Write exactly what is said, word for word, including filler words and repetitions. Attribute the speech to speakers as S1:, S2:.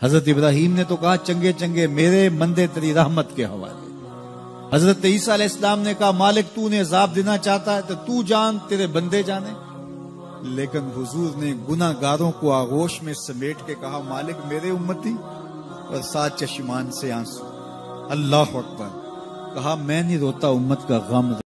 S1: हजरत इब्राहीम ने तो कहा चंगे चंगे मेरे मंदे तेरी रहमत के हवाले। हजरत ईसा अलैहिस्सलाम ने कहा मालिक तूने अजाब देना चाहता है तो तू जान, तेरे बंदे जाने। लेकिन हुजूर ने गुनाहगारों को आगोश में समेट के कहा मालिक मेरे उम्मती, और सात चश्मान से आंसू। अल्लाह अकबर। कहा मैं नहीं रोता उम्मत का गम